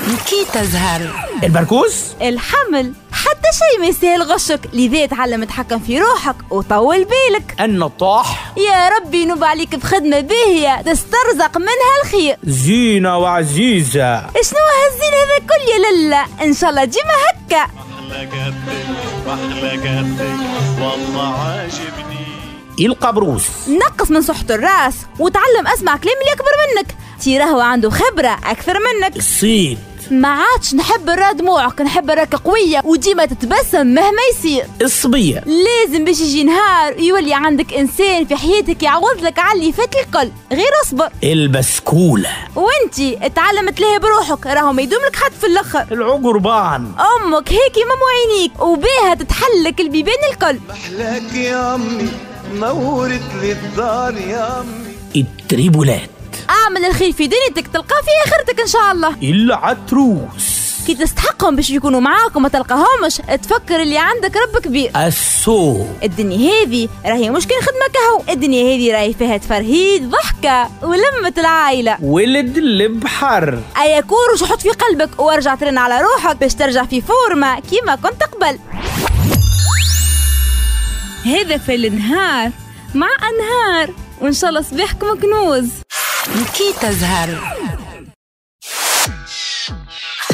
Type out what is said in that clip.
كي تزهر البركوز، الحمل، حتى شيء ما يستاهل غشك، لذا تعلم تحكم في روحك وطول بالك. النطاح، يا ربي نوب عليك بخدمة باهية تسترزق منها الخير. زينة وعزيزة. شنو هالزين هذا كل يا للا؟ ان شاء الله ديما هكا. محلى قدك والله عاجبني. القبروس، نقص من صحة الراس وتعلم اسمع كلام اللي اكبر منك، تيراهو عنده خبرة اكثر منك. الصيد، ما عادش نحب نرى دموعك، نحب نراك قوية وديما تتبسم مهما يصير. الصبية، لازم باش يجي نهار يولي عندك انسان في حياتك يعوض لك على اللي فات الكل، غير اصبر. البسكولة، وانتي اتعلم تلاهي بروحك، راهو ما يدوم لك حد في الاخر. العقربان، امك هيك ماما عينيك وبيها تتحلك البيبان الكل. محلاك يا امي نورت لي الدار يا امي. التريبولات، اعمل الخير في دنيتك تلقى فيها خيرتك ان شاء الله. العتروس، كي تستحقهم باش يكونوا معاك وما تلقاهمش تفكر اللي عندك رب كبير. السوق، الدنيا هذه راهي مش كان خدمة كهو، الدنيا هذه راهي فيها تفرهيد ضحكة ولمة العائلة. ولد البحر، ايا كوروش حط في قلبك وارجع ترن على روحك باش ترجع في فورمة كيما كنت قبل. هذا في النهار مع أنهار، وإن شاء الله صباحكم كنوز. كي تزهر.